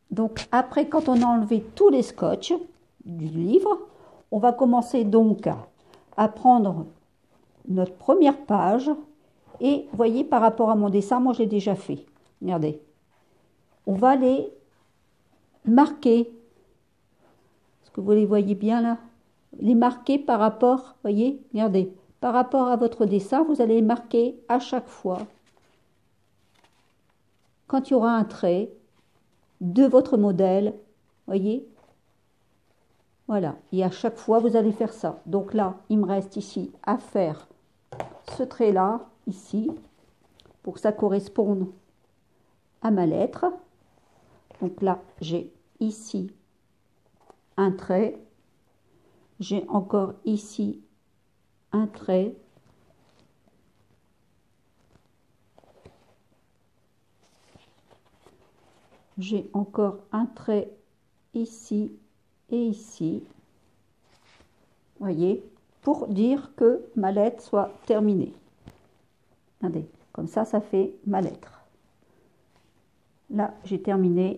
Donc après, quand on a enlevé tous les scotch du livre, on va commencer donc à prendre notre première page. Et vous voyez, par rapport à mon dessin, moi j'ai déjà fait. Regardez. On va les marquer. Est-ce que vous les voyez bien là? Les marquer par rapport, voyez, regardez. Par rapport à votre dessin, vous allez marquer à chaque fois, quand il y aura un trait de votre modèle, voyez. Voilà, et à chaque fois, vous allez faire ça. Donc là, il me reste ici à faire ce trait-là, ici, pour que ça corresponde à ma lettre. Donc là, j'ai ici un trait. J'ai encore ici un trait. J'ai encore un trait ici et ici. Voyez, pour dire que ma lettre soit terminée. Regardez, comme ça fait ma lettre. Là, j'ai terminé.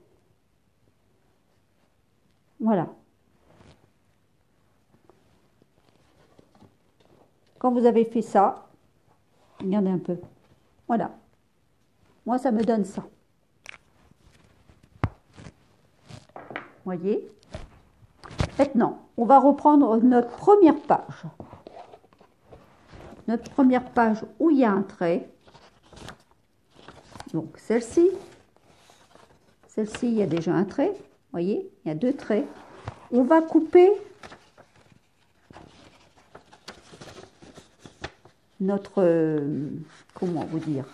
Voilà. Quand vous avez fait ça, regardez un peu. Voilà. Moi, ça me donne ça. Voyez. Maintenant, on va reprendre notre première page. Notre première page où il y a un trait. Donc, celle-ci. Celle-ci, il y a déjà un trait. Voyez, il y a deux traits. On va couper notre, comment vous dire,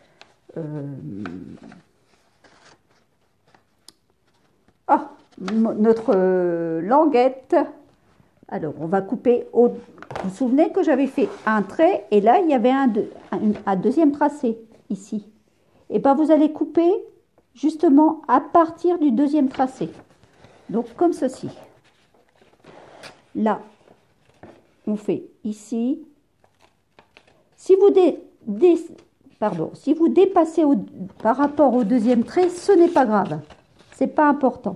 notre languette. Alors, on va couper au... Vous vous souvenez que j'avais fait un trait et là, il y avait un deuxième tracé ici. Et bien, vous allez couper justement à partir du deuxième tracé. Donc, comme ceci. Là, on fait ici. Si vous, si vous dépassez par rapport au deuxième trait, ce n'est pas grave. C'est pas important.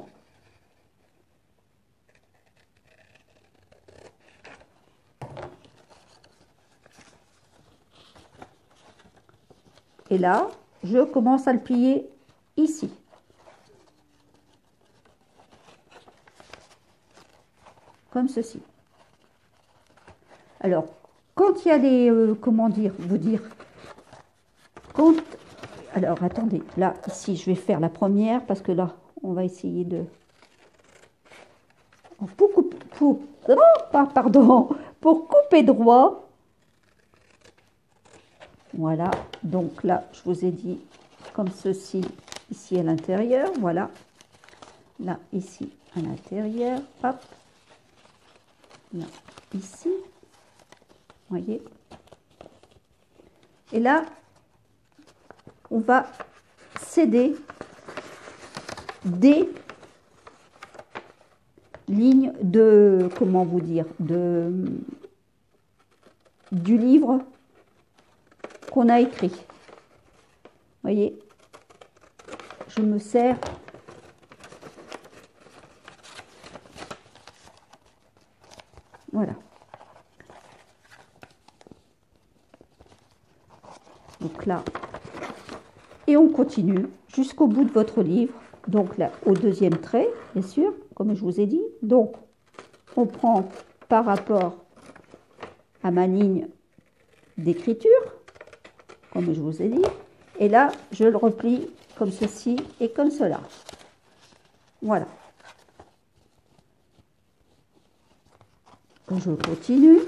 Et là, je commence à le plier ici. Comme ceci. Alors, quand il y a les... comment dire, quand... Alors, attendez. Là, ici, je vais faire la première parce que là, on va essayer de... pour couper droit. Voilà. Donc là, je vous ai dit comme ceci, ici à l'intérieur. Voilà. Là, ici, à l'intérieur. Hop. Là, ici. Voyez. Et là, on va céder des lignes de, comment vous dire, du livre qu'on a écrit. Voyez, je me sers. Voilà. Donc là, et on continue jusqu'au bout de votre livre. Donc là, au deuxième trait, bien sûr, comme je vous ai dit. Donc, on prend par rapport à ma ligne d'écriture, comme je vous ai dit. Et là, je le replie comme ceci et comme cela. Voilà. Je continue.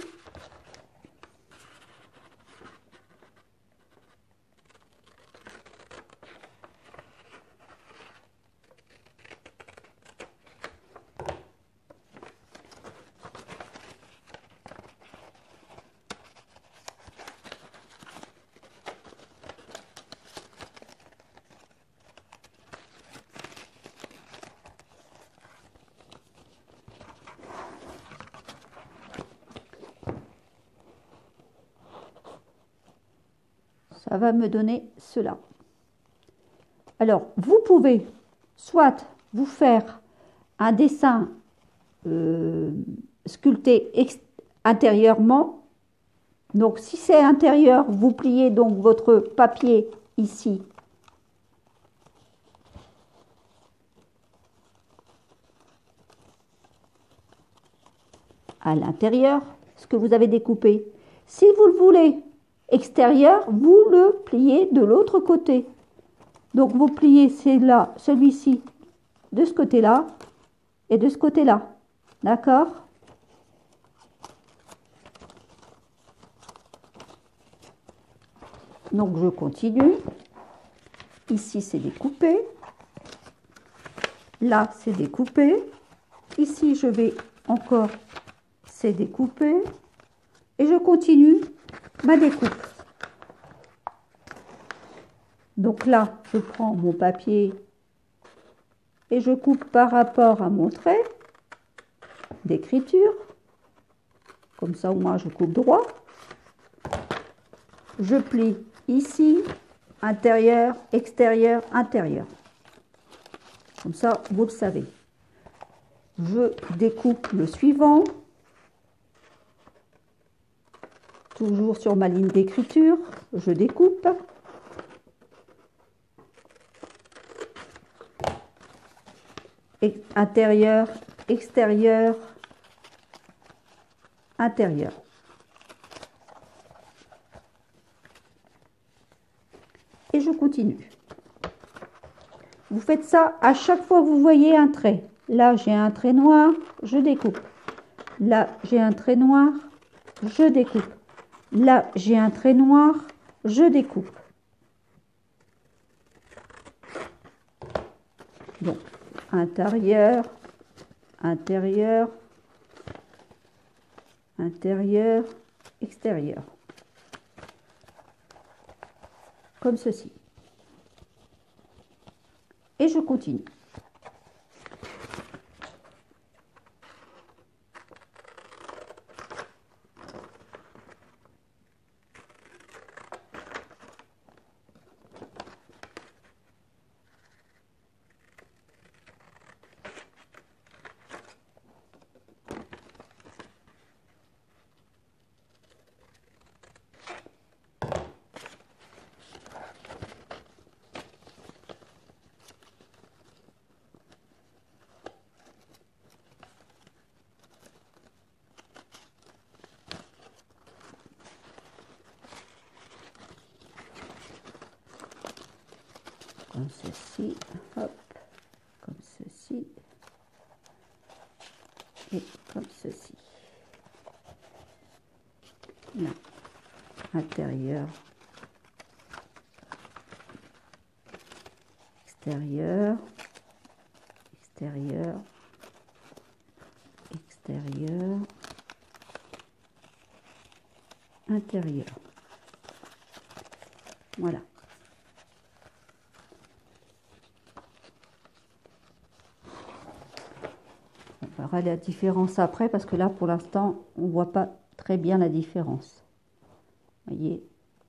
Ça va me donner cela. Alors, vous pouvez, soit vous faire un dessin sculpté intérieurement. Donc si c'est intérieur, vous pliez donc votre papier ici. À l'intérieur, ce que vous avez découpé. Si vous le voulez extérieur, vous le pliez de l'autre côté. Donc vous pliez celui-ci de ce côté-là et de ce côté-là. D'accord? Donc je continue. Ici c'est découpé. Là c'est découpé. Ici je vais encore, c'est découpé. Et je continue ma découpe. Donc là, je prends mon papier et je coupe par rapport à mon trait d'écriture. Comme ça, au moins, je coupe droit. Je plie ici, intérieur, extérieur, intérieur. Comme ça, vous le savez. Je découpe le suivant. Toujours sur ma ligne d'écriture, je découpe. Intérieur, extérieur, intérieur. Et je continue. Vous faites ça à chaque fois que vous voyez un trait. Là, j'ai un trait noir, je découpe. Là, j'ai un trait noir, je découpe. Là, j'ai un trait noir, je découpe. Donc, intérieur, intérieur, intérieur, extérieur. Comme ceci. Et je continue. Comme ceci, hop, comme ceci, et comme ceci. Là, intérieur, extérieur, extérieur, extérieur, intérieur. Voilà. On verra la différence après parce que là, pour l'instant, on ne voit pas très bien la différence. Vous voyez?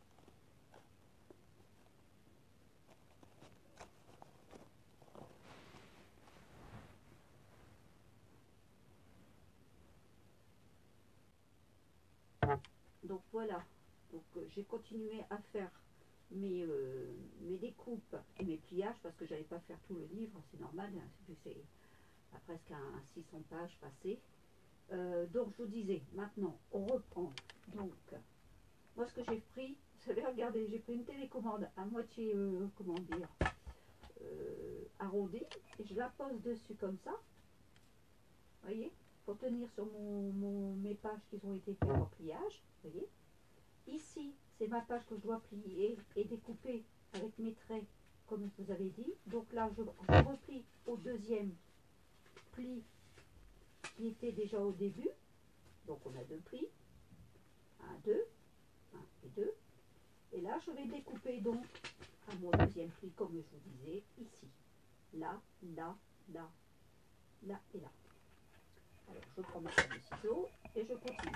Donc voilà. Donc j'ai continué à faire mes découpes et mes pliages parce que j'allais pas faire tout le livre, c'est normal, hein, vu que c'est à presque un 600 pages passées. Donc je vous disais, maintenant on reprend. Donc moi ce que j'ai pris, vous savez, regardez, j'ai pris une télécommande à moitié, comment dire, arrondie, et je la pose dessus comme ça, vous voyez, pour tenir sur mes pages qui ont été faites en pliage, vous voyez. Ici, c'est ma page que je dois plier et découper avec mes traits, comme je vous avais dit. Donc là, je replie au deuxième pli qui était déjà au début. Donc on a deux plis. Un, deux. Un et deux. Et là, je vais découper donc à mon deuxième pli, comme je vous disais, ici. Là, là, là, là et là. Alors, je prends ma paire de ciseaux et je continue.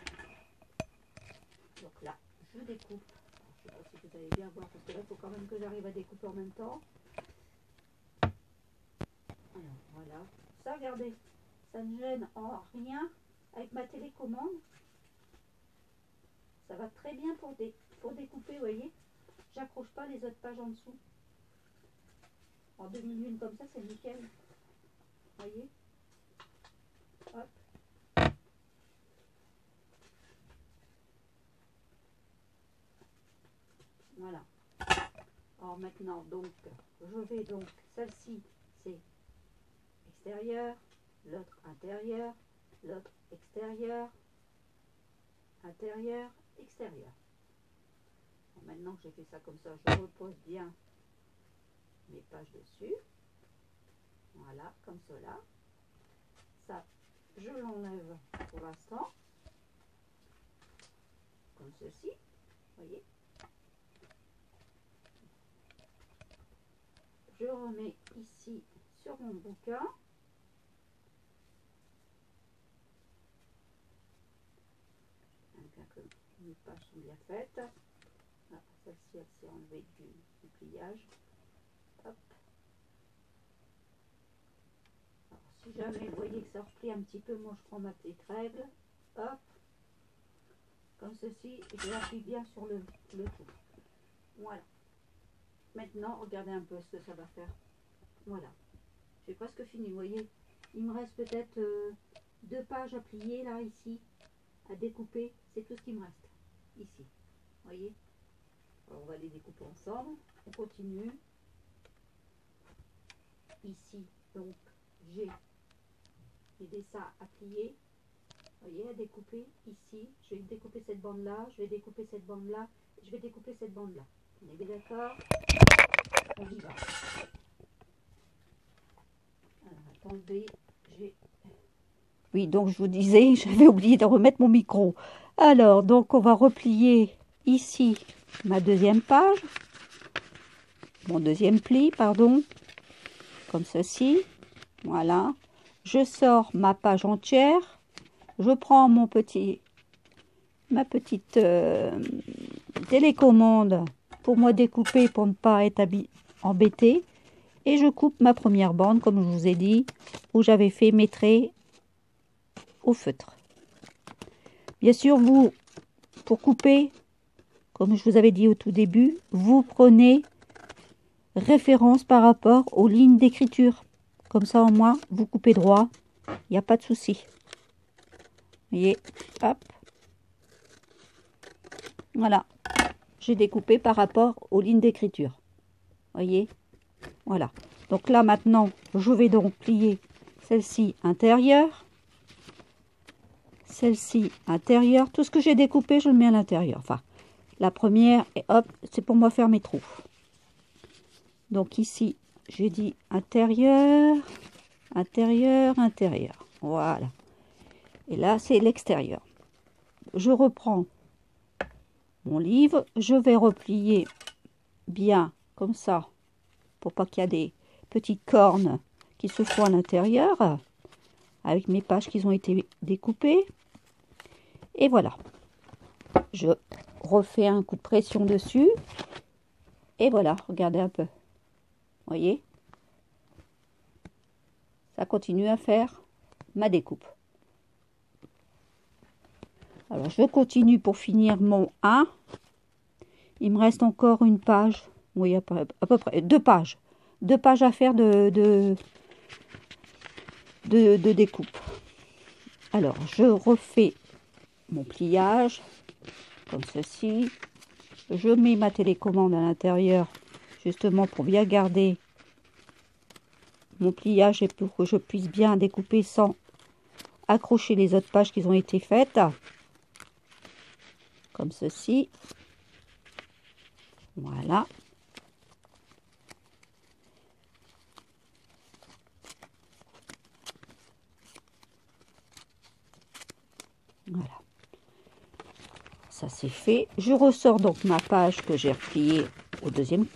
Donc là, je découpe. Je ne sais pas si vous allez bien voir parce que là, il faut quand même que j'arrive à découper en même temps. ça, regardez, ça ne gêne en rien avec ma télécommande. Ça va très bien pour découper, vous voyez. J'accroche pas les autres pages en dessous. En demi-lune comme ça, c'est nickel. Vous voyez. Hop. Voilà. Alors maintenant, donc, je vais donc, celle-ci, c'est extérieur, l'autre intérieur, l'autre extérieur, intérieur, extérieur. Alors maintenant que j'ai fait ça comme ça, je repose bien mes pages dessus. Voilà, comme cela. Ça, je l'enlève pour l'instant. Comme ceci. Vous voyez. Je remets ici sur mon bouquin. Bien que mes pages sont bien faites. Ah, celle-ci, elle s'est enlevée du pliage. Hop. Alors, si jamais vous voyez que ça replie un petit peu, moi je prends ma petite règle. Hop. Comme ceci, et je appuie bien sur le tout. Voilà. Maintenant, regardez un peu ce que ça va faire. Voilà. J'ai presque fini, vous voyez. Il me reste peut-être 2 pages à plier, là, ici, à découper. C'est tout ce qui me reste, ici. Vous voyez. Alors, on va les découper ensemble. On continue. Ici, donc, j'ai ça à plier. Vous voyez, à découper. Ici, je vais découper cette bande-là. Je vais découper cette bande-là. Je vais découper cette bande-là. On est bien d'accord? On y va. Alors, attendez, oui, donc je vous disais, j'avais oublié de remettre mon micro. Alors, donc on va replier ici ma deuxième page, mon deuxième pli, pardon, comme ceci. Voilà. Je sors ma page entière. Je prends ma petite télécommande pour moi découper, pour ne pas être embêtée. Et je coupe ma première bande, comme je vous ai dit, où j'avais fait mes traits au feutre. Bien sûr, vous, pour couper, comme je vous avais dit au tout début, vous prenez référence par rapport aux lignes d'écriture. Comme ça, au moins, vous coupez droit, il n'y a pas de souci. Vous voyez, hop. Voilà, j'ai découpé par rapport aux lignes d'écriture. Voyez, voilà. Donc là, maintenant, je vais donc plier celle-ci intérieure. Celle-ci intérieure. Tout ce que j'ai découpé, je le mets à l'intérieur. Enfin, la première, et hop, c'est pour moi faire mes trous. Donc ici, j'ai dit intérieur, intérieur, intérieur. Voilà. Et là, c'est l'extérieur. Je reprends mon livre. Je vais replier bien comme ça, pour pas qu'il y ait des petites cornes qui se font à l'intérieur, avec mes pages qui ont été découpées. Et voilà. Je refais un coup de pression dessus. Et voilà, regardez un peu. Vous voyez? Ça continue à faire ma découpe. Alors, je continue pour finir mon 1. Il me reste encore une page. Oui, à peu près 2 pages. 2 pages à faire de découpe. Alors, je refais mon pliage comme ceci. Je mets ma télécommande à l'intérieur, justement pour bien garder mon pliage et pour que je puisse bien découper sans accrocher les autres pages qui ont été faites. Comme ceci. Voilà. Voilà. Ça c'est fait. Je ressors donc ma page que j'ai repliée à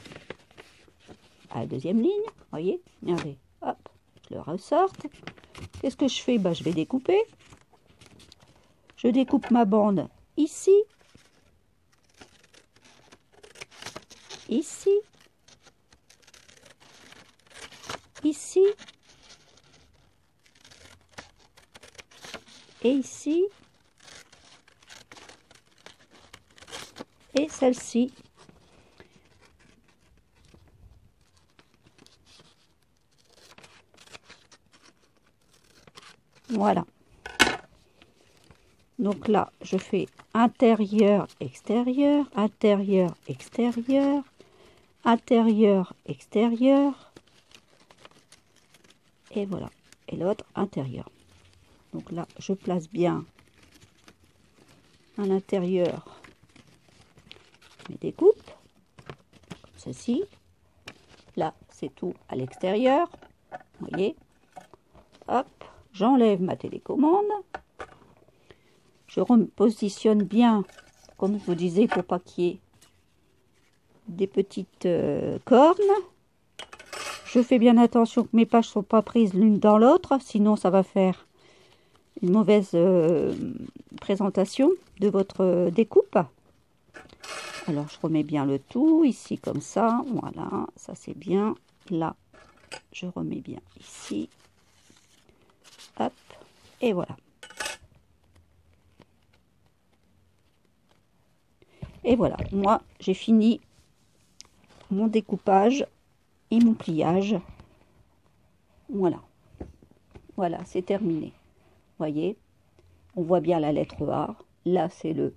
la deuxième ligne. Voyez, regardez. Hop, je le ressorte. Qu'est-ce que je fais? Je vais découper. Je découpe ma bande ici. Ici. Ici. et ici, et celle-ci. Voilà. Donc là, je fais intérieur, extérieur, intérieur, extérieur, intérieur, extérieur. Et voilà. Et l'autre, intérieur. Donc là, je place bien à l'intérieur mes découpes, comme ceci. Là, c'est tout à l'extérieur. Vous voyez. Hop, j'enlève ma télécommande. Je repositionne bien, comme je vous disais, pour pas qu'il y ait des petites cornes. Je fais bien attention que mes pages ne sont pas prises l'une dans l'autre, sinon ça va faire une mauvaise présentation de votre découpe. Alors je remets bien le tout ici comme ça, voilà, ça c'est bien. Là, je remets bien ici. Hop, et voilà. Et voilà, moi j'ai fini mon découpage et mon pliage. Voilà, voilà, c'est terminé. Voyez, on voit bien la lettre A. Là, c'est le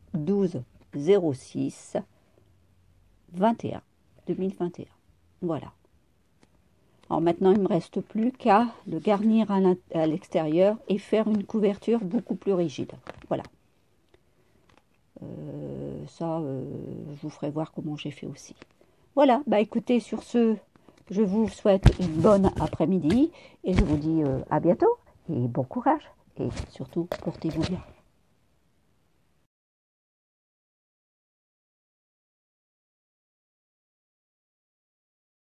12/06/21, 2021. Voilà. Alors maintenant, il ne me reste plus qu'à le garnir à l'extérieur et faire une couverture beaucoup plus rigide. Voilà. Je vous ferai voir comment j'ai fait aussi. Voilà, bah écoutez, sur ce, je vous souhaite une bonne après-midi et je vous dis à bientôt et bon courage et surtout portez-vous bien.